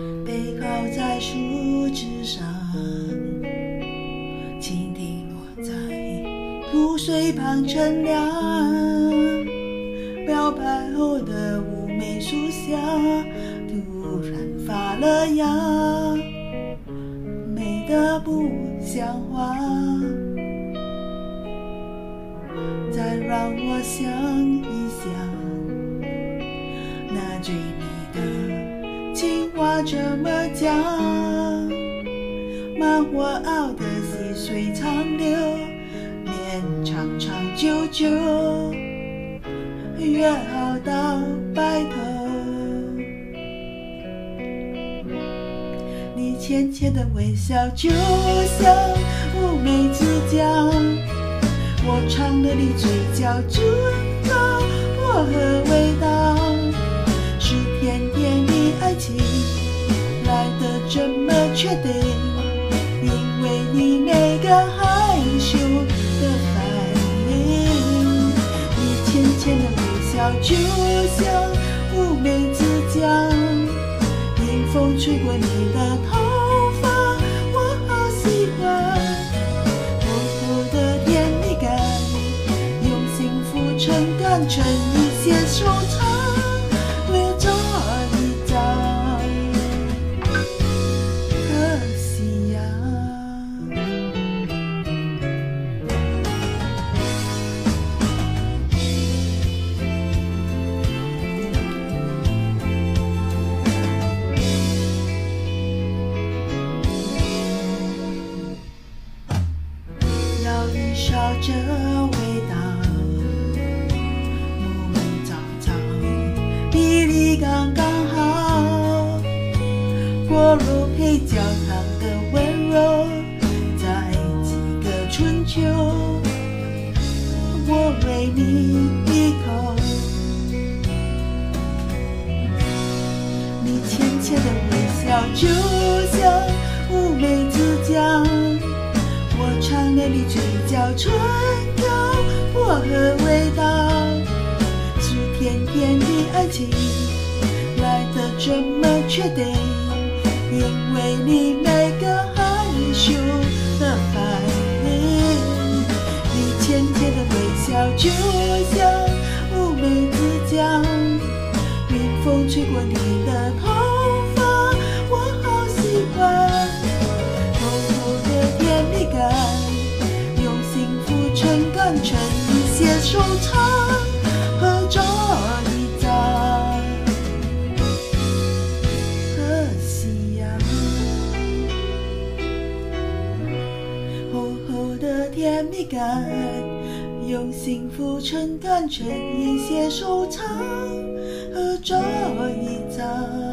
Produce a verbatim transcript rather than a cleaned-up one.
背靠在树枝上，蜻蜓落在露水旁乘凉。表白后的乌梅树下，突然发了芽，美得不像话。再让我想一想，那追你的情话怎么讲？慢火熬的细水长流，连长长久久，约好到白头。你浅浅的微笑就像乌梅子酱，我尝了你嘴角唇膏薄荷味道，是甜甜的爱情来得这么确定，因为你每个害羞的反应。你浅浅的微笑就像乌梅子酱，迎风吹过你的头发，我好喜欢。诚恳成一些收藏，留着一张可惜呀。舀一勺这味道，刚刚好，果肉配焦糖的温柔，在几个春秋，我为你一口。你浅浅的微笑就像乌梅子酱，我尝了你嘴角唇膏薄荷味道，是甜甜的爱情来得这么确定，因为你每个害羞的反应。你浅浅的微笑就像乌梅子酱，迎风吹过你的头发，我好喜欢。厚厚的甜蜜感，用幸福撑干成一些收藏，合照一张。甜蜜感，用幸福撑干成一些收藏，合照一张。